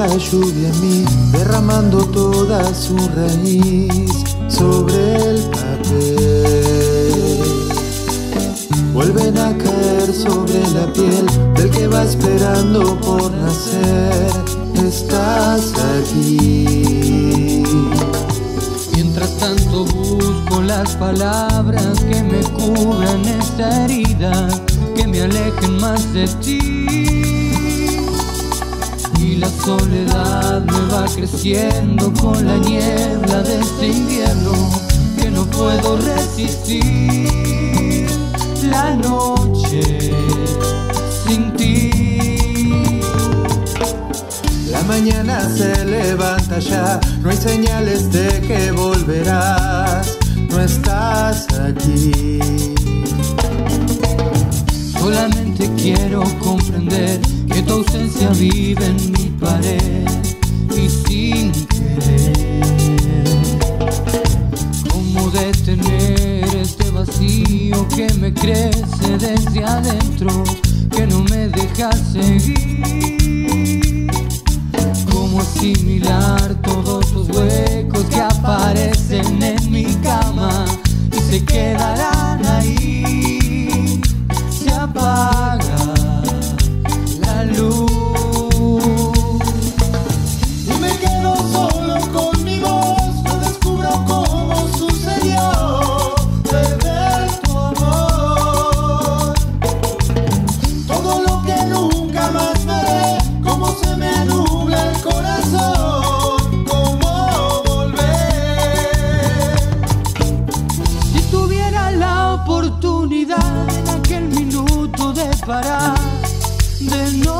la lluvia en mí, derramando toda su raíz sobre el papel. Vuelven a caer sobre la piel del que va esperando por nacer. Estás aquí. Mientras tanto busco las palabras que me cubran esta herida, que me alejen más de ti. Y la soledad me va creciendo con la niebla de este invierno que no puedo resistir. La noche sin ti. La mañana se levanta ya, no hay señales de que volverás, no estás aquí. Solamente quiero comprender que tu ausencia vive en mi pared y sin querer. ¿Cómo detener este vacío que me crece desde adentro, que no me deja seguir? ¿Cómo asimilar todos los huecos que aparecen en mi cama y se quedarán ahí? Se apaga la luz y me quedo solo con mi voz. No descubro cómo sucedió perder tu amor. Todo lo que nunca más veré, cómo se me nubla el corazón, cómo volver. Si tuviera la oportunidad en aquel minuto de parar, de no